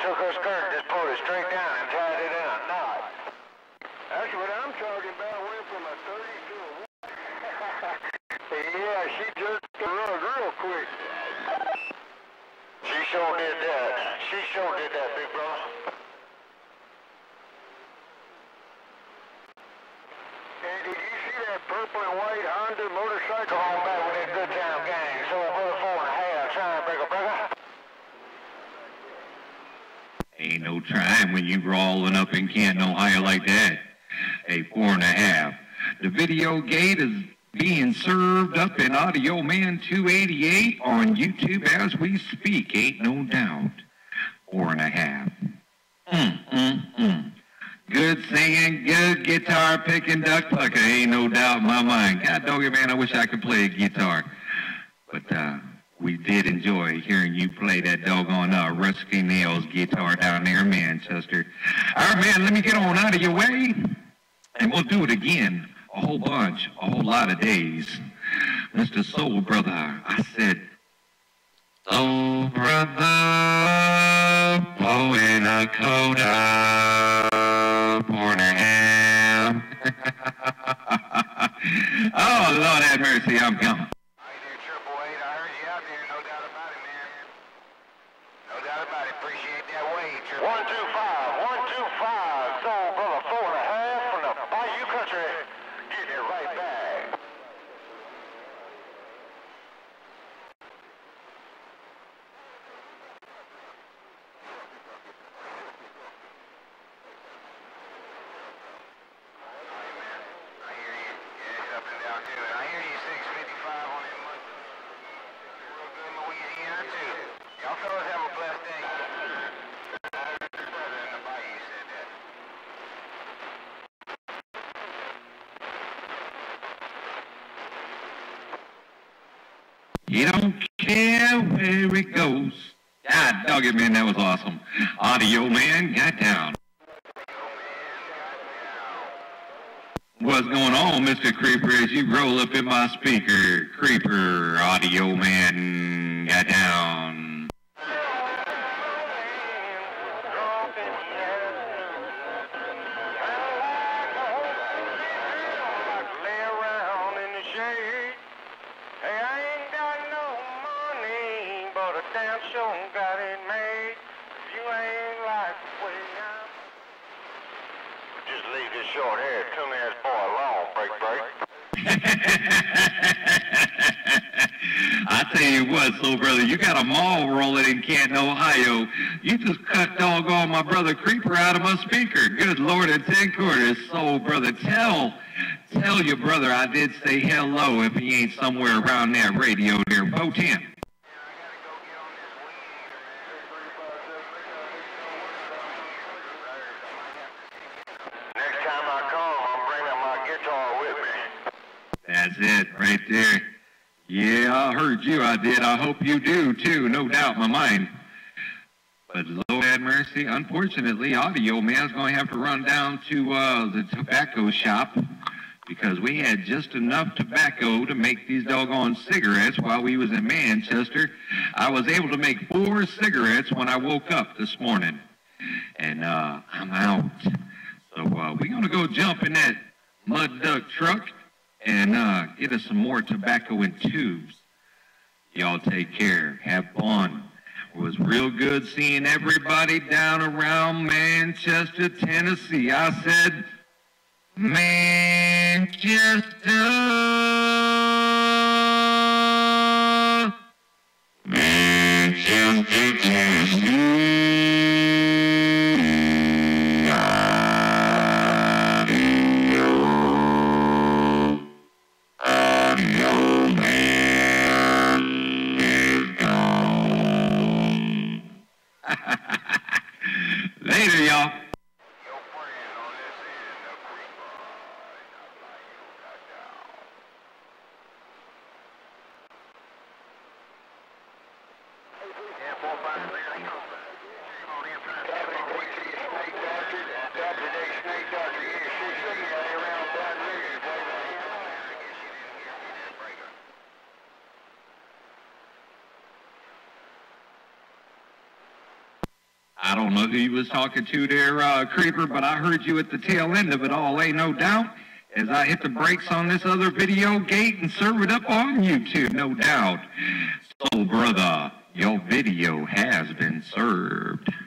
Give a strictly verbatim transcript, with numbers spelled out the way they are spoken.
took her skirt, just pulled it straight down and tied it in a knot. That's what I'm talking about. Went from a thirty to a yeah, she just run real quick. She sure did that. She sure did that, big brother. Hey, did you see that purple and white Honda motorcycle? Come on back with that good time gang. So brother four and a half, trying breaker breaker. Ain't no trying when you rolling up in Canton, Ohio like that. A four and a half. The video gate is being served up in Audio Man two eighty-eight on YouTube as we speak. Ain't no doubt. Four and a half. Mm, mm, mm. Good singing, good guitar picking, duck plucker. Ain't no doubt in my mind. God dog it, man, I wish I could play a guitar. But, uh... we did enjoy hearing you play that doggone uh, Rusty Nails guitar down there in Manchester. All right, man, let me get on out of your way, and we'll do it again a whole bunch, a whole lot of days. Mister Soul Brother, I said, Soul Brother, blowing a coda, four and a half. Oh, Lord have mercy, I'm gone. One, two, five, one, two, five, Soul Brother, four and a half from the Bayou Country. Get it right back. I hear you. Yeah, it's up and down too. And I hear you six fifty-five on that month. Real good in Louisiana too. Y'all fellas have a blessed day. You don't care where it goes. God dog it, man, that was awesome. Audio Man got down. What's going on, Mister Creeper, as you roll up in my speaker? Creeper, Audio Man got down. Damn sure got it made. You ain't like the way I'm. Just leave this short hair, tune ass boy alone, break break. I tell you what, Soul Brother, you got a mall rolling in Canton, Ohio. You just cut doggone my brother Creeper out of my speaker. Good Lord, at ten quarters, Soul Brother, tell, tell your brother I did say hello if he ain't somewhere around that radio near Bo ten. That's it, right there. Yeah, I heard you, I did. I hope you do, too, no doubt in my mind. But Lord have mercy, unfortunately, Audio Man's going to have to run down to uh, the tobacco shop because we had just enough tobacco to make these doggone cigarettes while we was in Manchester. I was able to make four cigarettes when I woke up this morning. And uh, I'm out. So uh, we're going to go jump in that mud duck truck and uh, get us some more tobacco in tubes. Y'all take care. Have fun. It was real good seeing everybody down around Manchester, Tennessee. I said, Manchester, Manchester, Tennessee. Later, y'all. I don't know who you was talking to there, uh, Creeper, but I heard you at the tail end of it all, ain't no doubt, as I hit the brakes on this other video gate and serve it up on YouTube, no doubt. So, brother, your video has been served.